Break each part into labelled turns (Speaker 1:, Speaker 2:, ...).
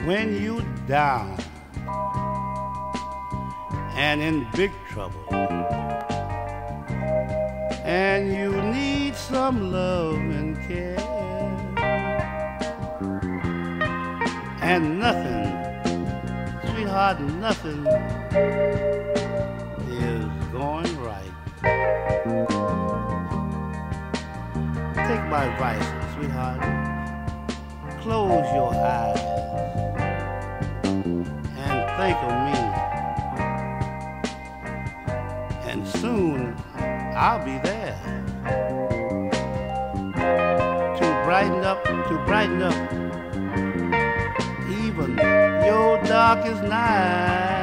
Speaker 1: when you down and in big trouble, and you need some love and care, and nothing, sweetheart, nothing is going right. Take my advice, sweetheart. Close your eyes and think of me, and soon I'll be there to brighten up even your darkest night.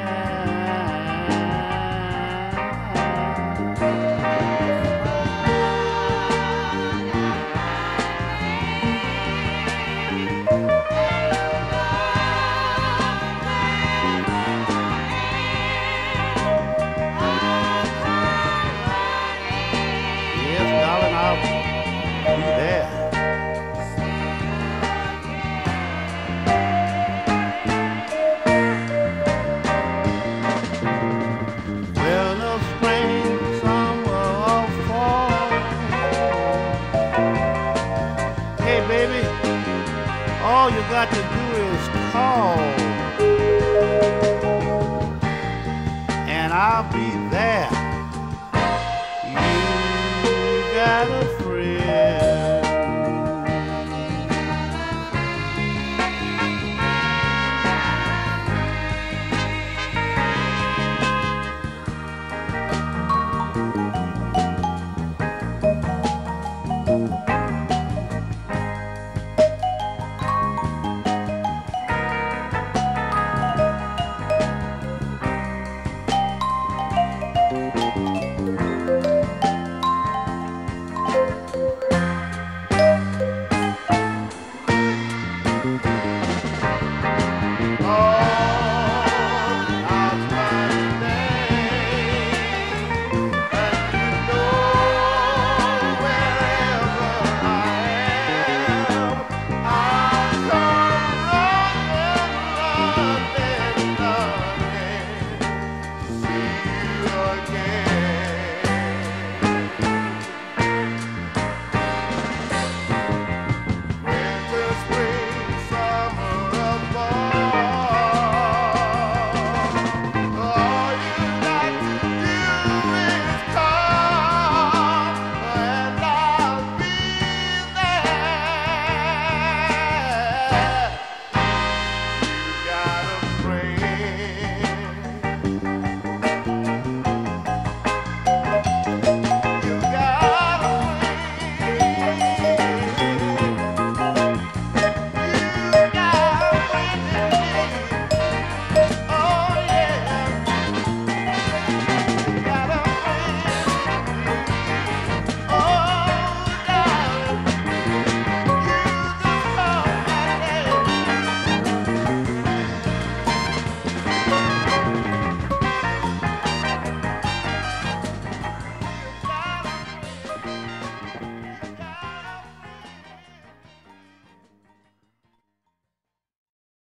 Speaker 1: All you got to do is call, and I'll be there. You gotta